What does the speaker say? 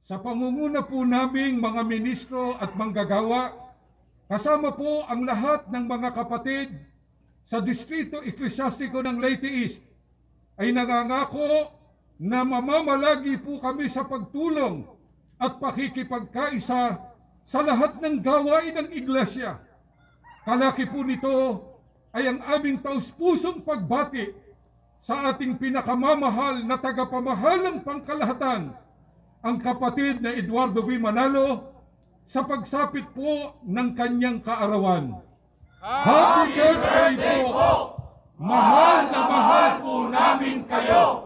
sa pangunguna po naming mga ministro at manggagawa, kasama po ang lahat ng mga kapatid sa Distrito Eklesyastiko ng Leyte East, ay nangangako na mamamalagi po kami sa pagtulong at pakikipagkaisa sa lahat ng gawain ng Iglesia. Kalaki po nito ay ang aming taus-pusong pagbati sa ating pinakamamahal na tagapamahalang pangkalahatan, ang kapatid na Eduardo V. Manalo, sa pagsapit po ng kanyang kaarawan. Happy birthday po! Mahal na mahal po namin kayo!